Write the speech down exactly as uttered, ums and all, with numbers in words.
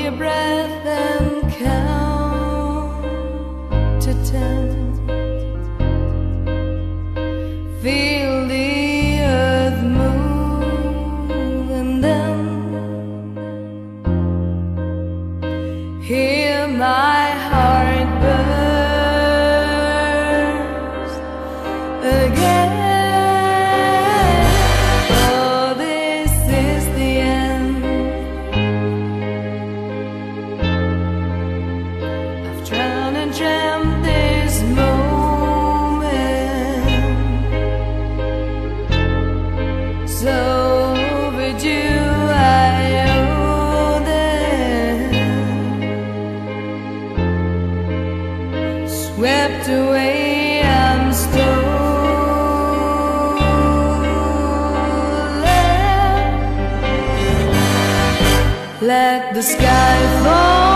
your breath and count to ten. Feel the earth move and then hear my heart burst again. Oh, this is the end. I've drowned and dreamt this moment, so overdue I owe them. Swept away, I'm stolen. Let the sky fall.